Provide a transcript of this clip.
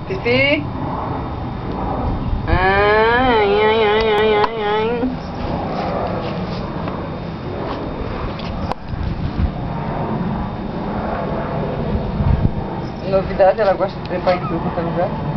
Fifi? Ai, ai, ai, ai, ai, ai. Novidade, ela gosta de trepar em tudo quanto é lugar.